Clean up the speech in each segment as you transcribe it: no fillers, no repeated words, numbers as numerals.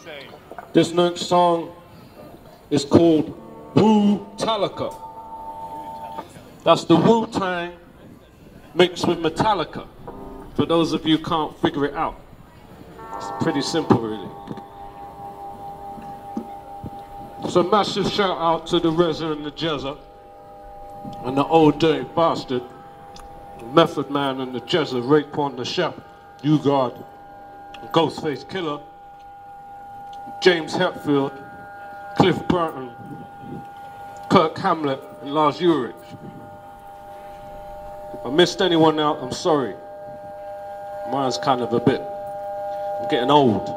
This next song is called Wu-Talika. That's the Wu-Tang mixed with Metallica. For those of you who can't figure it out. It's pretty simple, really. So massive shout out to the Reza and the Jezza and the Old Dirty Bastard, the Method Man and the Jezza, Raekwon the Chef, U-God, Ghostface Killer, James Hetfield, Cliff Burton, Kirk Hamlet, and Lars Ulrich. If I missed anyone out, I'm sorry. Mine's kind of a bit, I'm getting old.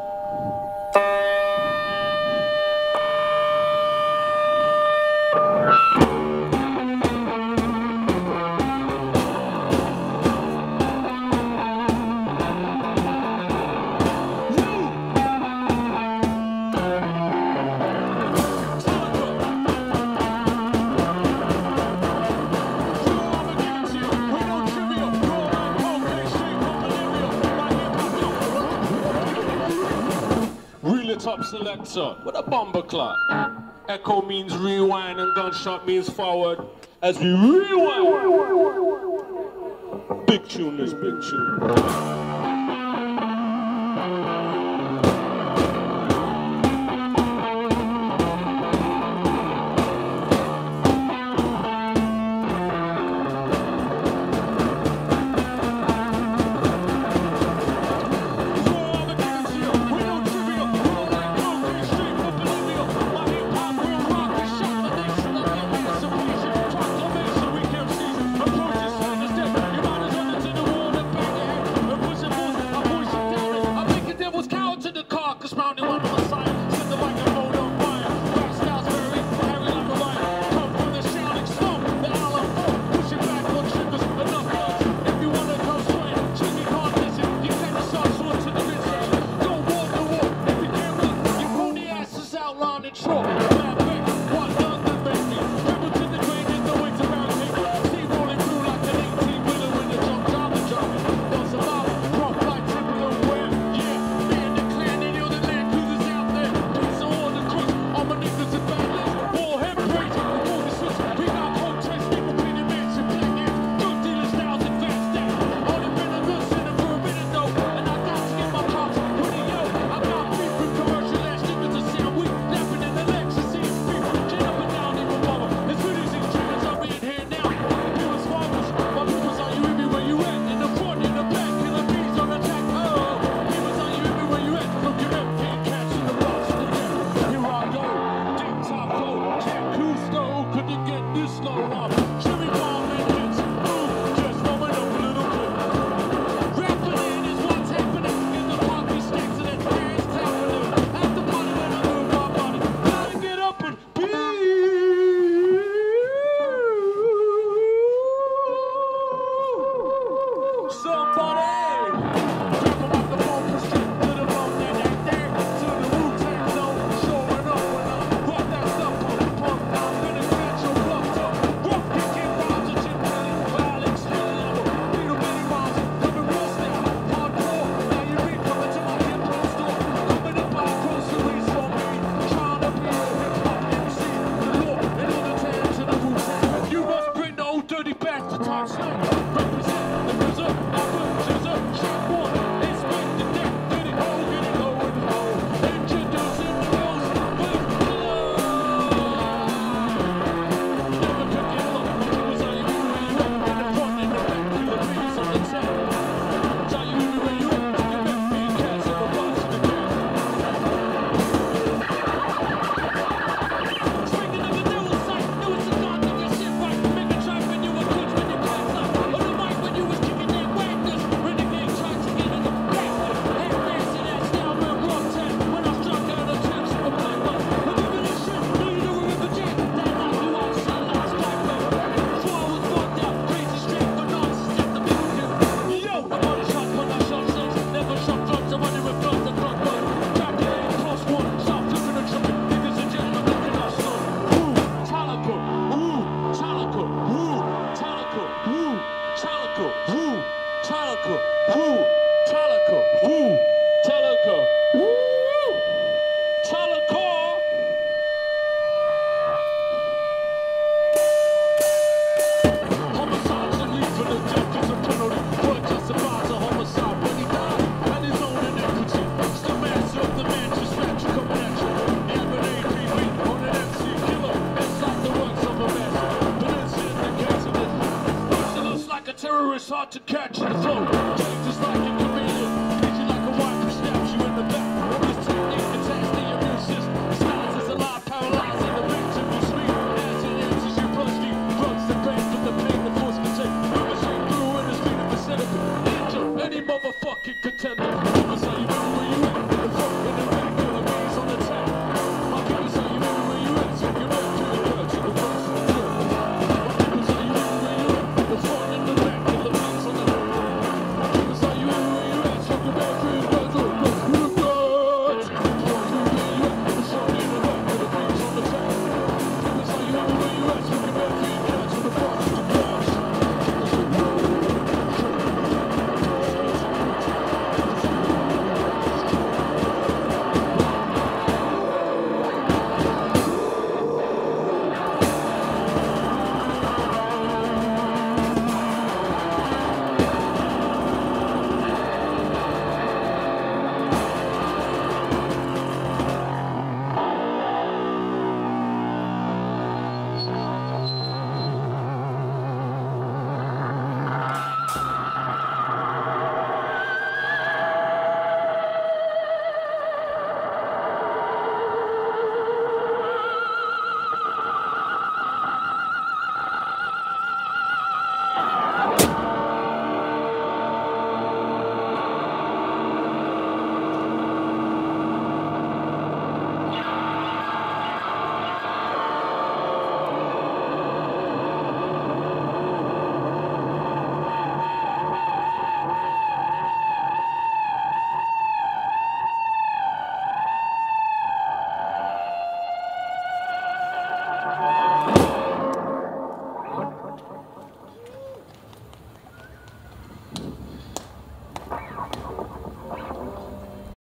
Top selector with a bomber clock. Echo means rewind and gunshot means forward. As we rewind, big tune is big tune. Surrounding one